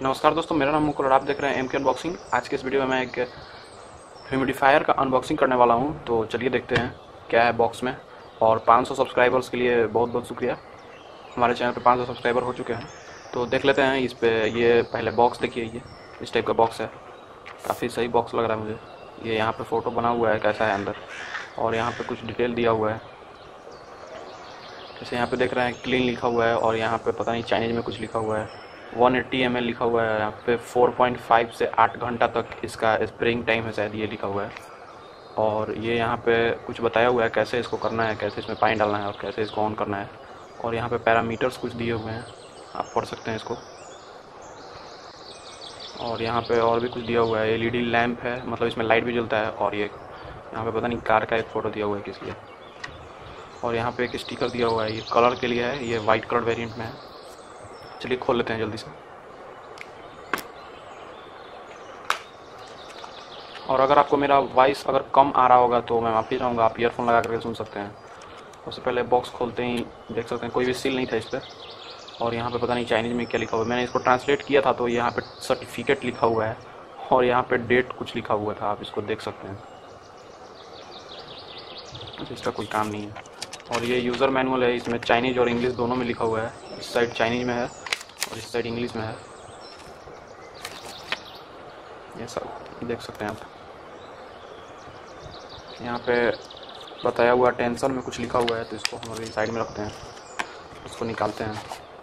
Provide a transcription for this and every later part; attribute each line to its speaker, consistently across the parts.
Speaker 1: नमस्कार दोस्तों, मेरा नाम मुकुल और आप देख रहे हैं MK अनबॉक्सिंग। आज के इस वीडियो में मैं एक ह्यूमिडिफायर का अनबॉक्सिंग करने वाला हूं, तो चलिए देखते हैं क्या है बॉक्स में। और 500 सब्सक्राइबर्स के लिए बहुत बहुत शुक्रिया। हमारे चैनल पे 500 सब्सक्राइबर हो चुके हैं, तो देख लेते हैं इस पे। ये पहले बॉक्स देखिए, ये इस टाइप का बॉक्स है। काफ़ी सही बॉक्स लग रहा है मुझे। ये यहाँ पर फ़ोटो बना हुआ है कैसा है अंदर, और यहाँ पर कुछ डिटेल दिया हुआ है। जैसे यहाँ पे देख रहे हैं क्लीन लिखा हुआ है, और यहाँ पे पता नहीं चाइनीज़ में कुछ लिखा हुआ है। 180 ml लिखा हुआ है। यहाँ पे 4.5 से 8 घंटा तक इसका स्प्रेइंग टाइम है, शायद ये लिखा हुआ है। और ये यहाँ पे कुछ बताया हुआ है कैसे इसको करना है, कैसे इसमें पानी डालना है और कैसे इसको ऑन करना है। और यहाँ पे पैरामीटर्स कुछ दिए हुए हैं, आप पढ़ सकते हैं इसको। और यहाँ पे और भी कुछ दिया हुआ है। LED लैम्प है, मतलब इसमें लाइट भी जलता है। और ये यहाँ पे पता नहीं कार का एक फ़ोटो दिया हुआ है किस लिए। और यहाँ पे एक स्टिकर दिया हुआ है, ये कलर के लिए है, ये वाइट कलर वेरिएंट में है। चलिए खोल लेते हैं जल्दी से। और अगर आपको मेरा वॉइस अगर कम आ रहा होगा तो मैं माफ़ी चाहूँगा, आप ईयरफोन लगा करके सुन सकते हैं। सबसे पहले बॉक्स खोलते ही देख सकते हैं कोई भी सील नहीं था इस पर। और यहाँ पे पता नहीं चाइनीज़ में क्या लिखा हुआ है। मैंने इसको ट्रांसलेट किया था तो यहाँ पे सर्टिफिकेट लिखा हुआ है, और यहाँ पे डेट कुछ लिखा हुआ था, आप इसको देख सकते हैं। इसका कोई काम नहीं है। और ये यूज़र मैनुअल है, इसमें चाइनीज़ और इंग्लिश दोनों में लिखा हुआ है। इस साइड चाइनीज़ में है और इस साइड इंग्लिश में है। ये सब देख सकते हैं आप। यहाँ पे बताया हुआ टेंशन में कुछ लिखा हुआ है, तो इसको हम अभी साइड में रखते हैं, इसको निकालते हैं।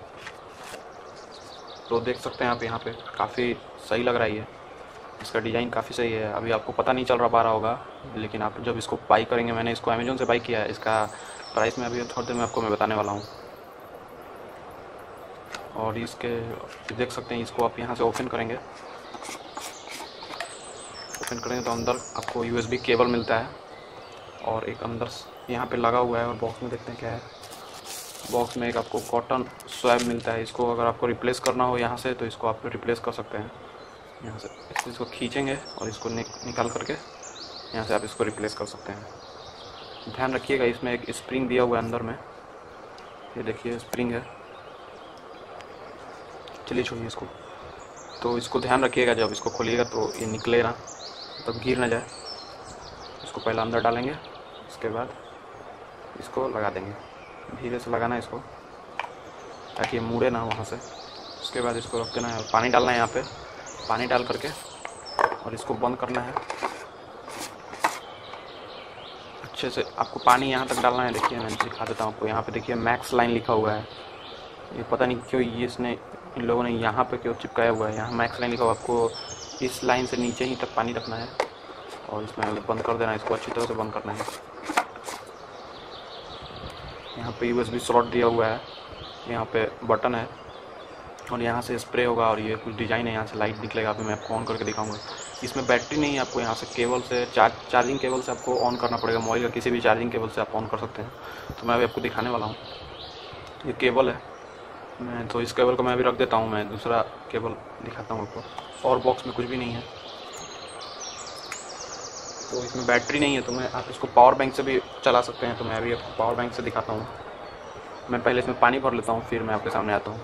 Speaker 1: तो देख सकते हैं आप, यहाँ पे काफ़ी सही लग रहा है। ये इसका डिज़ाइन काफ़ी सही है। अभी आपको पता नहीं चल रहा होगा, लेकिन आप जब इसको बाई करेंगे, मैंने इसको अमेज़न से बाई किया है। इसका प्राइस में अभी थोड़ी देर में आपको मैं बताने वाला हूँ। और इसके देख सकते हैं, इसको आप यहाँ से ओपन करेंगे तो अंदर आपको USB केबल मिलता है, और एक अंदर यहाँ पे लगा हुआ है। और बॉक्स में देखते हैं क्या है। बॉक्स में एक आपको कॉटन स्वैब मिलता है। इसको अगर आपको रिप्लेस करना हो यहाँ से, तो इसको आप रिप्लेस कर सकते हैं यहाँ से। इसको खींचेंगे और इसको निकाल करके यहाँ से आप इसको रिप्लेस कर सकते हैं। ध्यान रखिएगा, इसमें एक स्प्रिंग दिया हुआ है अंदर में। ये देखिए स्प्रिंग है। चलिए छोड़िए इसको। तो इसको ध्यान रखिएगा, जब इसको खोलिएगा तो ये निकले ना, तब गिर ना जाए। इसको पहले अंदर डालेंगे, उसके बाद इसको लगा देंगे। धीरे से लगाना है इसको, ताकि ये मुड़े ना वहाँ से। उसके बाद इसको रख देना है और पानी डालना है यहाँ पे। पानी डाल करके और इसको बंद करना है अच्छे से। आपको पानी यहाँ तक डालना है। देखिए मैं दिखा देता हूँ आपको। यहाँ पे देखिए मैक्स लाइन लिखा हुआ है। ये पता नहीं क्यों ये इसने इन लोगों ने यहाँ पे क्यों चिपकाया हुआ है। यहाँ मैक्स लाइन लिखा हुआ है। आपको इस लाइन से नीचे ही तक पानी रखना है और इसमें बंद कर देना है। इसको अच्छी तरह से बंद करना है। यहाँ पे USB स्लॉट दिया हुआ है, यहाँ पे बटन है, और यहाँ से स्प्रे होगा। और ये कुछ डिज़ाइन है, यहाँ से लाइट निकलेगा। अभी मैं आपको ऑन करके दिखाऊंगा। इसमें बैटरी नहीं है, आपको यहाँ से केबल से चार्जिंग केबल से आपको ऑन करना पड़ेगा। मोबाइल का किसी भी चार्जिंग केबल से आप ऑन कर सकते हैं। तो मैं अभी आपको दिखाने वाला हूँ। ये केबल है, मैं तो इस केबल को मैं अभी रख देता हूँ। मैं दूसरा केबल दिखाता हूँ आपको। और बॉक्स में कुछ भी नहीं है, तो इसमें बैटरी नहीं है, तो मैं आप इसको पावर बैंक से भी चला सकते हैं। तो मैं अभी आपको पावर बैंक से दिखाता हूँ। मैं पहले इसमें पानी भर लेता हूँ, फिर मैं आपके सामने आता हूँ।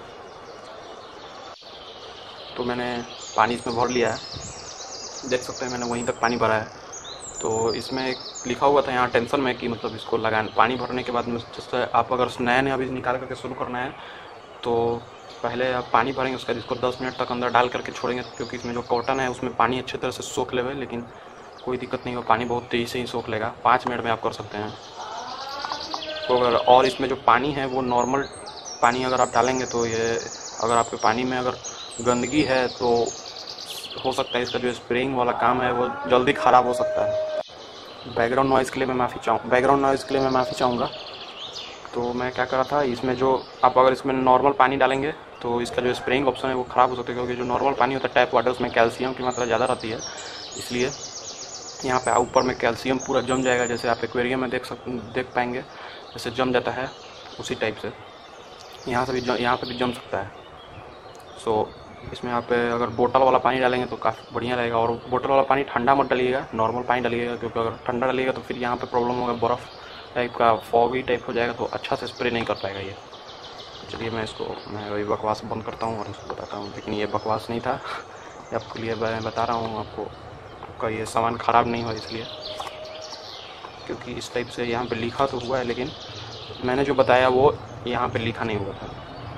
Speaker 1: तो मैंने पानी इसमें भर लिया है, देख सकते हैं मैंने वहीं तक पानी भरा है। तो इसमें एक लिखा हुआ था यहाँ टेंशन में कि मतलब इसको लगाना, पानी भरने के बाद में जैसे आप अगर नया अभी निकाल करके शुरू करना है, तो पहले आप पानी भरेंगे, उसके बाद इसको 10 मिनट तक अंदर डाल करके छोड़ेंगे, क्योंकि इसमें जो कॉटन है उसमें पानी अच्छी तरह से सोख लेगा। लेकिन कोई दिक्कत नहीं हो, पानी बहुत तेज़ी से ही सोख लेगा। 5 मिनट में आप कर सकते हैं। तो अगर और इसमें जो पानी है वो नॉर्मल पानी अगर आप डालेंगे, तो ये अगर आपके पानी में अगर गंदगी है तो हो सकता है इसका जो स्प्रेइंग वाला काम है वो जल्दी ख़राब हो सकता है। बैकग्राउंड नॉइज़ के लिए मैं माफ़ी चाहूँगा। तो मैं क्या कर रहा था, इसमें जो आप अगर इसमें नॉर्मल पानी डालेंगे तो इसका जो स्प्रेइंग ऑप्शन है वो ख़राब हो सकता है, क्योंकि जो नॉर्मल पानी होता है टैप वाटर, उसमें कैल्शियम की मात्रा ज़्यादा रहती है। इसलिए यहाँ पे ऊपर में कैल्शियम पूरा जम जाएगा। जैसे आप एक्वेरियम में देख पाएंगे, जैसे जम जाता है उसी टाइप से यहाँ पे भी जम सकता है। सो इसमें आप अगर बोतल वाला पानी डालेंगे तो काफ़ी बढ़िया रहेगा। और बोतल वाला पानी ठंडा मत डालिएगा, नॉर्मल पानी डालिएगा, क्योंकि अगर ठंडा डालिएगा तो फिर यहाँ पे प्रॉब्लम होगा, बर्फ़ टाइप का फॉगी टाइप हो जाएगा, तो अच्छा से स्प्रे नहीं कर पाएगा ये। चलिए मैं वही बकवास बंद करता हूँ और उसको बताता हूँ, लेकिन ये बकवास नहीं था, ये आपके लिए मैं बता रहा हूँ आपका ये सामान ख़राब नहीं हो इसलिए, क्योंकि इस टाइप से यहाँ पे लिखा तो हुआ है लेकिन मैंने जो बताया वो यहाँ पे लिखा नहीं हुआ था।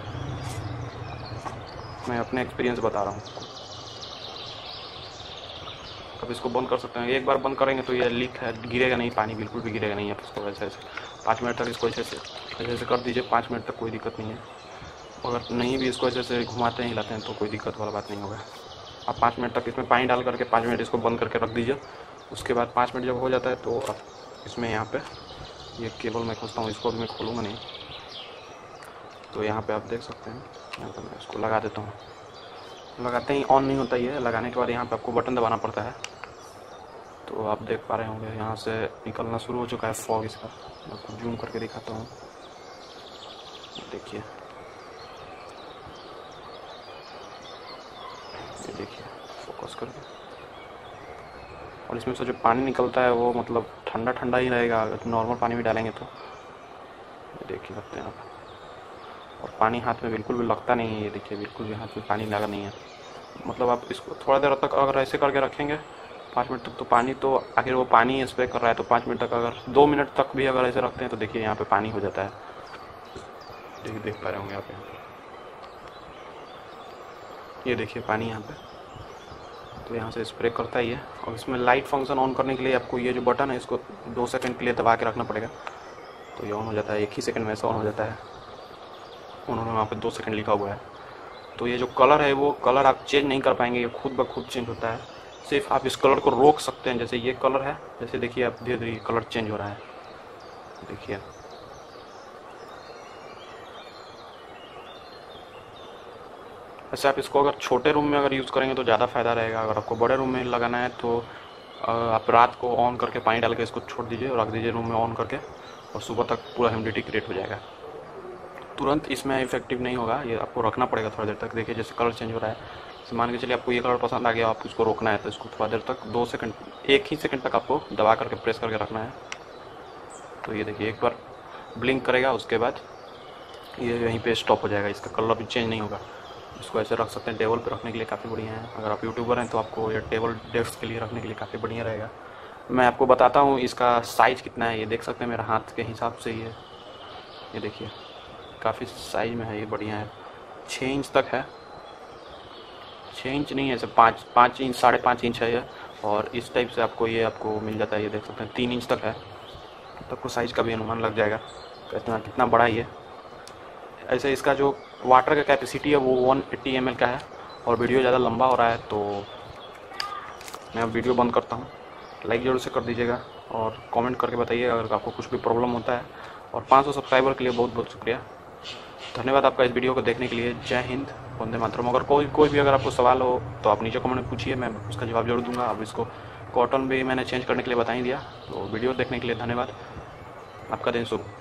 Speaker 1: मैं अपने एक्सपीरियंस बता रहा हूँ। अब इसको बंद कर सकते हैं, एक बार बंद करेंगे तो ये लीक है, गिरेगा नहीं, पानी बिल्कुल भी गिरेगा नहीं। आप इसको ऐसे 5 मिनट तक इसको ऐसे कर दीजिए, 5 मिनट तक कोई दिक्कत नहीं है। अगर नहीं भी इसको ऐसे घुमाते हैं हिलाते हैं तो कोई दिक्कत वाला बात नहीं होगा। आप 5 मिनट तक इसमें पानी डाल करके 5 मिनट इसको बंद करके रख दीजिए। उसके बाद 5 मिनट जब हो जाता है तो आप इसमें यहाँ पे ये केबल मैं खोजता हूँ, इसको भी मैं खोलूँगा नहीं। तो यहाँ पे आप देख सकते हैं, यहाँ पे मैं इसको लगा देता हूँ। लगाते ही ऑन नहीं होता ये, लगाने के बाद यहाँ पे आपको बटन दबाना पड़ता है। तो आप देख पा रहे होंगे यहाँ से निकलना शुरू हो चुका है फॉग इसका। मैं आपको जूम करके दिखाता हूँ, देखिए, ये देखिए फोकस करके। और इसमें से जो पानी निकलता है वो मतलब ठंडा ठंडा ही रहेगा, नॉर्मल पानी भी डालेंगे तो। ये देखिए सकते हैं आप, और पानी हाथ में बिल्कुल भी लगता नहीं है। ये देखिए बिल्कुल भी हाथ में पानी लगा नहीं है। मतलब आप इसको थोड़ा देर तक अगर ऐसे करके रखेंगे 5 मिनट तक, तो पानी तो आखिर वो पानी स्प्रे कर रहा है, तो 5 मिनट तक अगर 2 मिनट तक भी अगर ऐसे रखते हैं तो देखिए यहाँ पे पानी हो जाता है। देखिए देख पा रहे होंगे आप यहाँ पे, ये देखिए पानी यहाँ पे। तो यहाँ से स्प्रे करता ही है। और इसमें लाइट फंक्शन ऑन करने के लिए आपको ये जो बटन है इसको 2 सेकंड के लिए दबा के रखना पड़ेगा, तो ये ऑन हो जाता है। 1 ही सेकंड में ऐसा ऑन हो जाता है। उन्होंने वहाँ पे 2 सेकंड लिखा हुआ है। तो ये जो कलर है वो कलर आप चेंज नहीं कर पाएंगे, ये खुद ब खुद चेंज होता है। सिर्फ आप इस कलर को रोक सकते हैं, जैसे ये कलर है, जैसे देखिए आप धीरे धीरे कलर चेंज हो रहा है, देखिए। वैसे आप इसको अगर छोटे रूम में अगर यूज़ करेंगे तो ज़्यादा फ़ायदा रहेगा। अगर आपको बड़े रूम में लगाना है तो आप रात को ऑन करके पानी डाल के इसको छोड़ दीजिए और रख दीजिए रूम में ऑन करके, और सुबह तक पूरा ह्यूमिडिटी क्रिएट हो जाएगा। तुरंत इसमें इफेक्टिव नहीं होगा, ये आपको रखना पड़ेगा थोड़ा देर तक। देखिए जैसे कलर चेंज हो रहा है, तो मान के चलिए आपको ये कलर पसंद आ गया, आप इसको रोकना है तो इसको थोड़ा देर तक 2 सेकंड 1 ही सेकंड तक आपको दबा करके प्रेस करके रखना है। तो ये देखिए एक बार ब्लिंक करेगा, उसके बाद ये यहीं पे स्टॉप हो जाएगा, इसका कलर भी चेंज नहीं होगा। इसको ऐसे रख सकते हैं, टेबल पे रखने के लिए काफ़ी बढ़िया है। अगर आप यूट्यूबर हैं तो आपको ये टेबल डेस्क के लिए रखने के लिए काफ़ी बढ़िया रहेगा। मैं आपको बताता हूँ इसका साइज़ कितना है। ये देख सकते हैं मेरा हाथ के हिसाब से ही है, ये देखिए काफ़ी साइज में है, ये बढ़िया है। 6 इंच तक है, 6 इंच नहीं है, ऐसे 5 इंच 5.5 इंच है ये। और इस टाइप से आपको ये मिल जाता है, ये देख सकते हैं 3 इंच तक है। तो आपको साइज़ का भी अनुमान लग जाएगा कितना बड़ा है ये। ऐसे इसका जो वाटर का कैपेसिटी है वो 180 ml का है। और वीडियो ज़्यादा लंबा हो रहा है तो मैं अब वीडियो बंद करता हूँ। लाइक ज़रूर से कर दीजिएगा और कमेंट करके बताइए अगर आपको कुछ भी प्रॉब्लम होता है। और 500 सब्सक्राइबर के लिए बहुत बहुत शुक्रिया, धन्यवाद आपका इस वीडियो को देखने के लिए। जय हिंद, वंदे मातरम। अगर कोई भी अगर आपको सवाल हो तो आप नीचे कमेंट में पूछिए, मैं उसका जवाब जरूर दूंगा। अब इसको कॉटन भी मैंने चेंज करने के लिए बता ही दिया। तो वीडियो देखने के लिए धन्यवाद, आपका दिन शुभ।